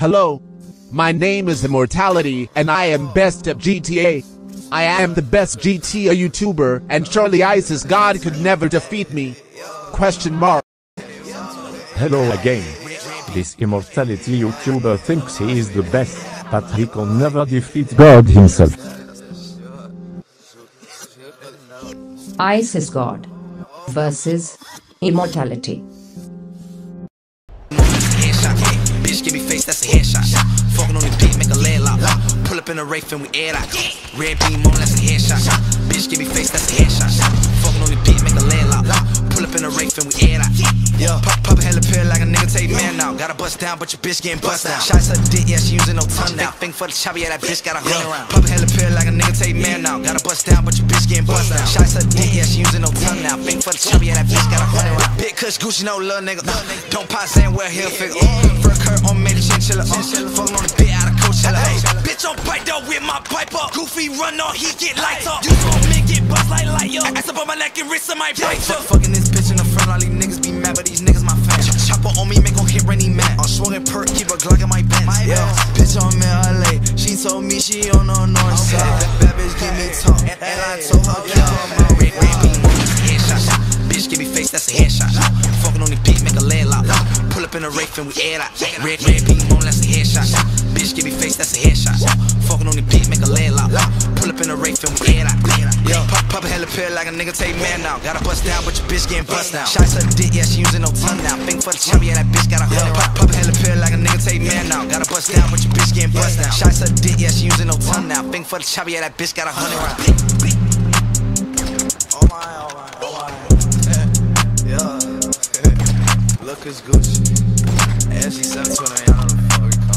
Hello. My name is Immortality, and I am best at GTA. I am the best GTA YouTuber, and surely ISIS God could never defeat me. Question mark. Hello again. This Immortality YouTuber thinks he is the best, but he can never defeat God himself. ISIS God versus Immortality. Bitch, give me face, that's a headshot. Fucking on the beat, make a leg lock. Pull up in a Wraith and we air out. Red beam on, that's a headshot. Bitch, give me face, that's a headshot. Fucking on the beat, make a leg lock. Pull up in a Wraith and we air out. Yeah, pop a hella pill like a nigga take man now. Gotta bust down, but your bitch getting bust down. Shots her dick, yeah, she using no tongue now. Think for the chopper, yeah, that bitch got a 100 round. Pop a hella pill like a nigga take man now. Gotta bust down, but your bitch getting bust down. Shots her dick, yeah, she using no tongue now. Think for the chopper, yeah, that bitch got a 100 round. Big Kush, Gucci, no little nigga. Don't pop saying wear heel figure. Fur Kurt on made a chinchilla. Fucking on the bit out of Coachella. Bitch on bite up with my pipe up. Goofy run on, he get lights up. You saw me get bust like light up. Ass up on my neck and wrist on my bite up. Fucking this bitch in the front, all these niggas be mad, but these niggas my fans. Chopper on me, make on hit rainy man. I'm swinging perk, keep a Glock in my pants. Yeah, bitch on me, LA. She told me she on the north side. Bad bitch give me talk, and I told her get on my red beam. Headshot, bitch give me face, that's a headshot. Fucking on the beat, make a leg lock. Pull up in a Wraith and we air out. Red beam on, that's a headshot. Bitch give me face, that's a headshot. Fucking on the beat, make a leg lock. Pull up in a Wraith and we air out. Yo, pop a hella pill like a nigga take man now. Gotta bust down, but your bitch getting bust down. Shots her dick, yeah, she using no tongue now. Think for the chopper, yeah, that bitch got a 100 round. Pop a hella pill like a nigga take man now. Gotta bust down, but your bitch getting bust down. Shots her dick, yeah, she using no tongue now. Think for the chopper, yeah, that bitch got a 100 round. Oh my. Yeah. Look, it's Gucci. SG 720, I don't know.